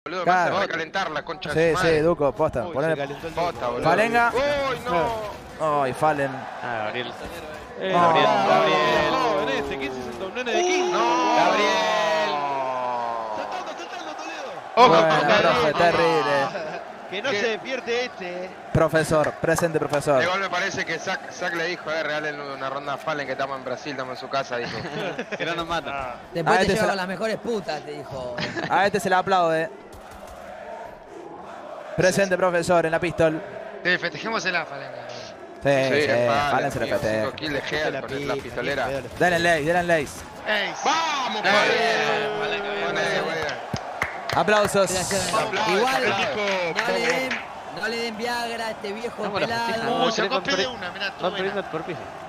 boludo. Claro. Me hace recalentar la concha Sí, de su madre. sí, Duco, posta. Uy, Ponele se calentó el Posta, Duco. boludo. Falenga. ¡Uy, no! Ay, Fallen. Ah, Gabriel. Gabriel, Gabriel. Joven ese, ¿quién se sentó? Un nene de 15. ¡No! Gabriel. Saltando, Toledo. ¡Ojo Buena, con profe, Gabriel! terrible. Que no ¿Qué? se despierte este. Profesor, presente profesor. Igual me parece que Zack le dijo, regalen una ronda a Fallen que estamos en Brasil, estamos en su casa, dijo. Que no nos mata. Ah, Después te este lleva se la- con las mejores putas, te dijo. A este se le aplaude. Presente profesor en la pistol. Sí, festejémosela, Falenga. Sí, Fallen se le festeja. 5 kills de Heal con la pistolera. Denle lace, denle lace. ¡Ey! ¡Vamos, Bien, Fallen! Falenga, bien. Buena idea, buena idea. Aplausos. Igual, Aplausos. no le den Viagra a este viejo Vamos, la pelado. festeja. Se Van copia de perdi- una, mirá, tú Van buena. perdiendo por piso.